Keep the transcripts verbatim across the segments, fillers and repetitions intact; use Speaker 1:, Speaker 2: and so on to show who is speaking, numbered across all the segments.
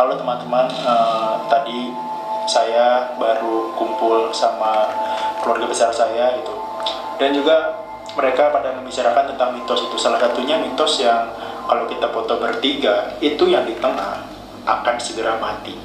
Speaker 1: halo teman-teman, uh, tadi saya baru kumpul sama keluarga besar saya gitu, dan juga mereka pada membicarakan tentang mitos itu. Salah satunya mitos yang kalau kita foto bertiga, itu yang di tengah akan segera mati.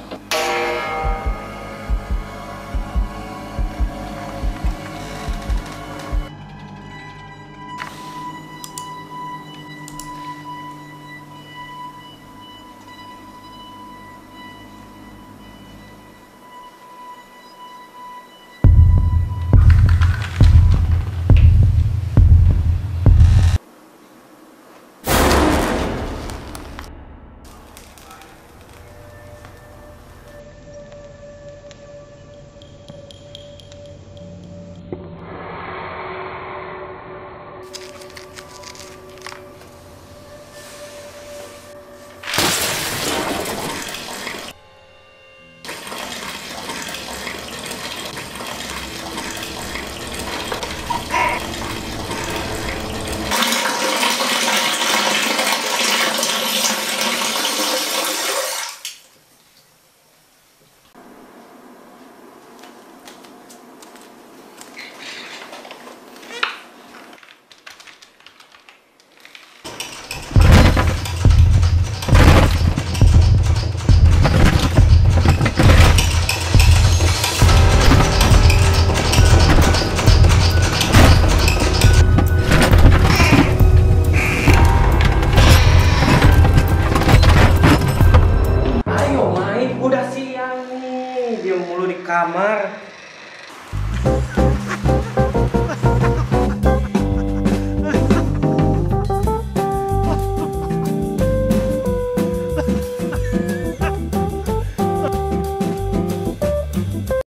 Speaker 2: Udah siang nih, diam mulu di kamar.